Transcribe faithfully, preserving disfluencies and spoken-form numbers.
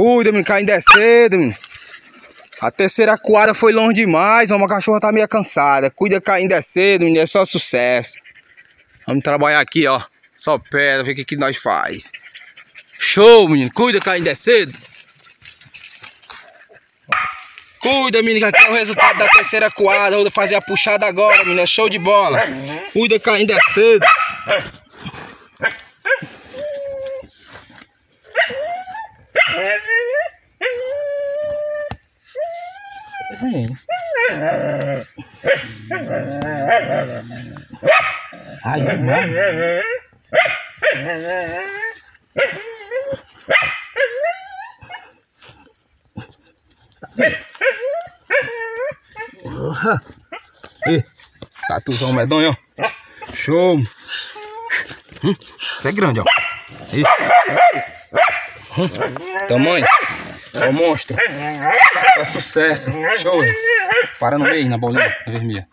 Cuida, menino, que ainda é cedo, menino. A terceira coada foi longe demais, uma cachorra tá meio cansada. Cuida que ainda é cedo, menino, é só sucesso. Vamos trabalhar aqui, ó. Só pedra, ver o que, que nós faz. Show, menino, cuida que ainda é cedo. Cuida, menino, que aqui é o resultado da terceira coada. Vou fazer a puxada agora, menino, é show de bola. Cuida que ainda é cedo. Ai, mano. Ih, tatuzão medonho, ó. Show. Hum, isso é grande, ó. Ih. Hum, tamanho. É o monstro. É sucesso. Show. Para no meio, na bolinha, na vermelha.